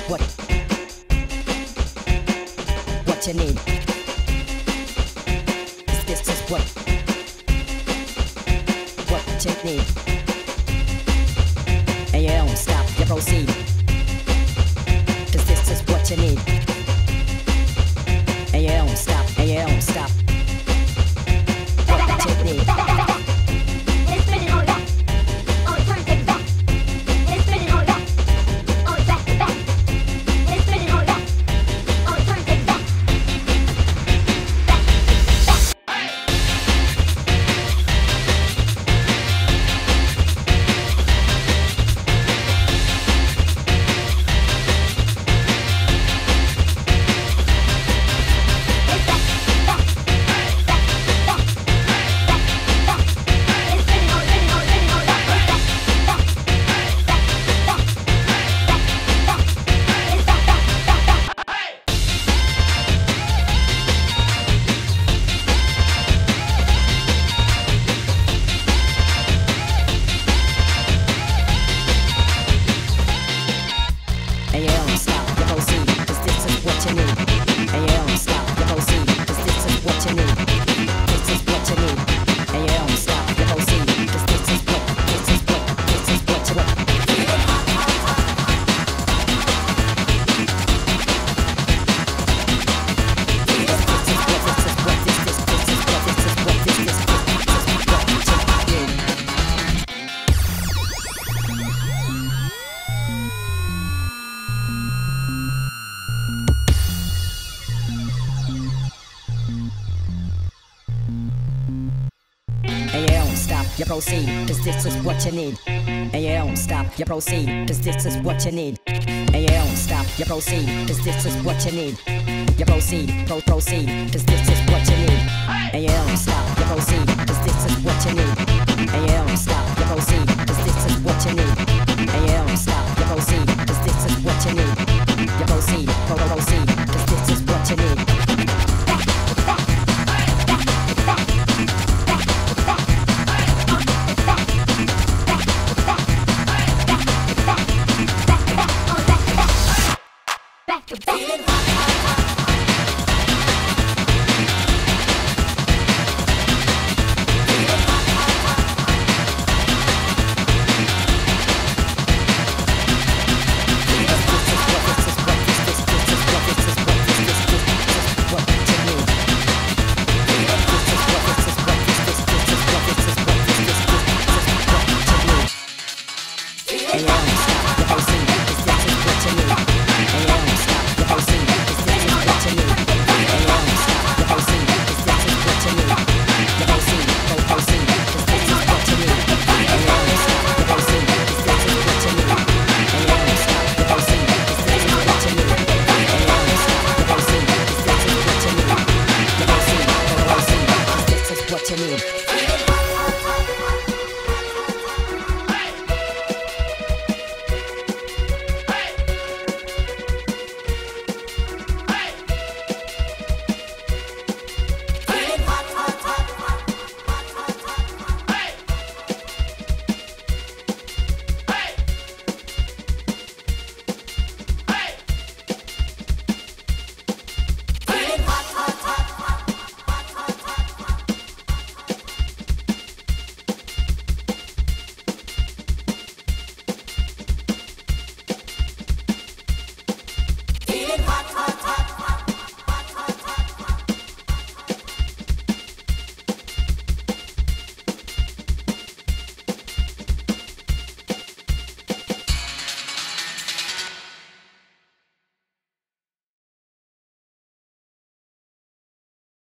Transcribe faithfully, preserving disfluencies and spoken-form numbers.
what what you need. 'Cause this is what what you need. And you don't stop, you proceed. 'Cause this is what you need. And you don't stop, and you don't stop. What you need. You proceed, cause this is what you need. And you don't stop, you proceed, cause this is what you need. And you don't stop, you proceed, cause this is what you need. You proceed, pro proceed, cause this is what you need. And you don't stop, you proceed, cause this is what you need. And you don't stop, you proceed, cause this is what you need. And you don't stop, you proceed, cause this is what you need. You proceed, pro proceed, cause this is what you need. Yeah.